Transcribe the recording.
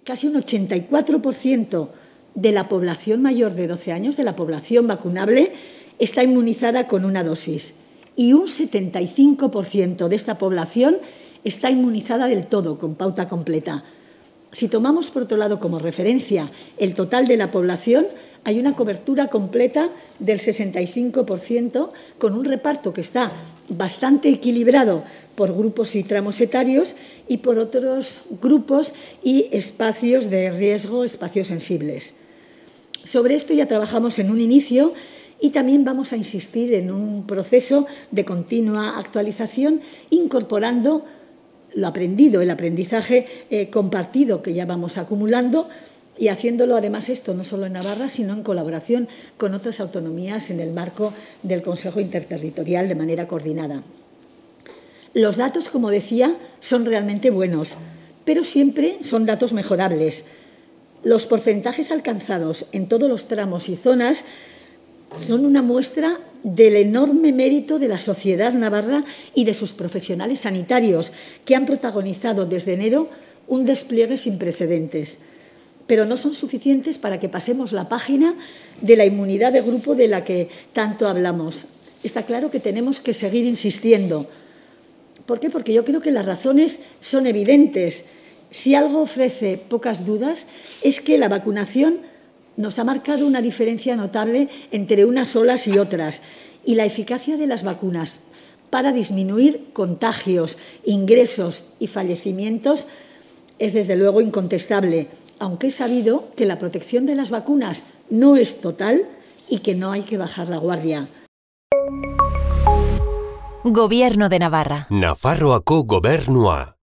casi un 84% de la población mayor de 12 años, de la población vacunable, está inmunizada con una dosis. Y un 75% de esta población está inmunizada del todo, con pauta completa. Si tomamos, por otro lado, como referencia el total de la población, hay una cobertura completa del 65%, con un reparto que está bastante equilibrado por grupos y tramos etarios y por otros grupos y espacios de riesgo, espacios sensibles. Sobre esto ya trabajamos en un inicio y también vamos a insistir en un proceso de continua actualización, incorporando lo aprendido, el aprendizaje compartido que ya vamos acumulando, y haciéndolo además esto no solo en Navarra, sino en colaboración con otras autonomías en el marco del Consejo Interterritorial de manera coordinada. Los datos, como decía, son realmente buenos, pero siempre son datos mejorables. Los porcentajes alcanzados en todos los tramos y zonas son una muestra del enorme mérito de la sociedad navarra y de sus profesionales sanitarios, que han protagonizado desde enero un despliegue sin precedentes. Pero no son suficientes para que pasemos la página de la inmunidad de grupo de la que tanto hablamos. Está claro que tenemos que seguir insistiendo. ¿Por qué? Porque yo creo que las razones son evidentes. Si algo ofrece pocas dudas es que la vacunación nos ha marcado una diferencia notable entre unas olas y otras, y la eficacia de las vacunas para disminuir contagios, ingresos y fallecimientos es desde luego incontestable, aunque he sabido que la protección de las vacunas no es total y que no hay que bajar la guardia. Gobierno de Navarra. Nafarroako gobernua.